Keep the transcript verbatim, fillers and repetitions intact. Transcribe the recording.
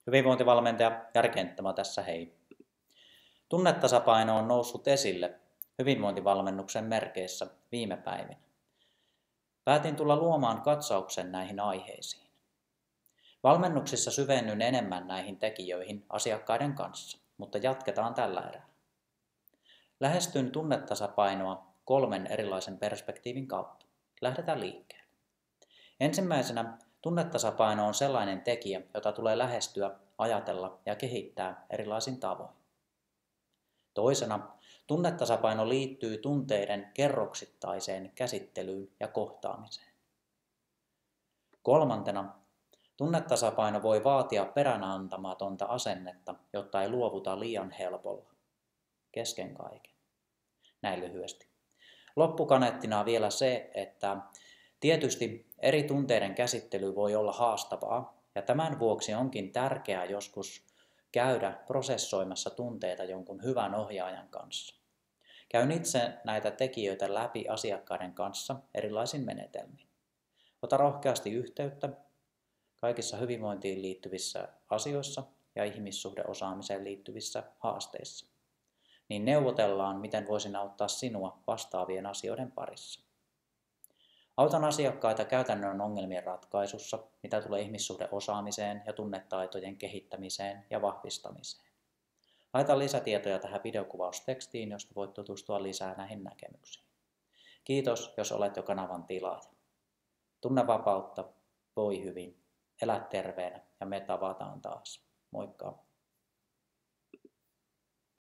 Hyvinvointivalmentaja Jari Kenttämaa tässä hei. Tunnetasapaino on noussut esille hyvinvointivalmennuksen merkeissä viime päivinä. Päätin tulla luomaan katsauksen näihin aiheisiin. Valmennuksissa syvennyn enemmän näihin tekijöihin asiakkaiden kanssa, mutta jatketaan tällä erää. Lähestyn tunnetasapainoa kolmen erilaisen perspektiivin kautta. Lähdetään liikkeelle. Ensimmäisenä tunnetasapaino on sellainen tekijä, jota tulee lähestyä, ajatella ja kehittää erilaisin tavoin. Toisena tunnetasapaino liittyy tunteiden kerroksittaiseen käsittelyyn ja kohtaamiseen. Kolmantena tunnetasapaino voi vaatia peräänantamatonta asennetta, jotta ei luovuta liian helpolla. Kesken kaiken. Näin lyhyesti. Loppukaneettina vielä se, että tietysti eri tunteiden käsittely voi olla haastavaa ja tämän vuoksi onkin tärkeää joskus käydä prosessoimassa tunteita jonkun hyvän ohjaajan kanssa. Käyn itse näitä tekijöitä läpi asiakkaiden kanssa erilaisin menetelmin. Ota rohkeasti yhteyttä kaikissa hyvinvointiin liittyvissä asioissa ja ihmissuhdeosaamiseen liittyvissä haasteissa. Niin neuvotellaan, miten voisin auttaa sinua vastaavien asioiden parissa. Autan asiakkaita käytännön ongelmien ratkaisussa, mitä tulee ihmissuhdeosaamiseen ja tunnetaitojen kehittämiseen ja vahvistamiseen. Laitan lisätietoja tähän videokuvaustekstiin, josta voit tutustua lisää näihin näkemyksiin. Kiitos, jos olet jo kanavan tilaaja. Tunne vapautta, voi hyvin, elä terveenä ja me tavataan taas. Moikka!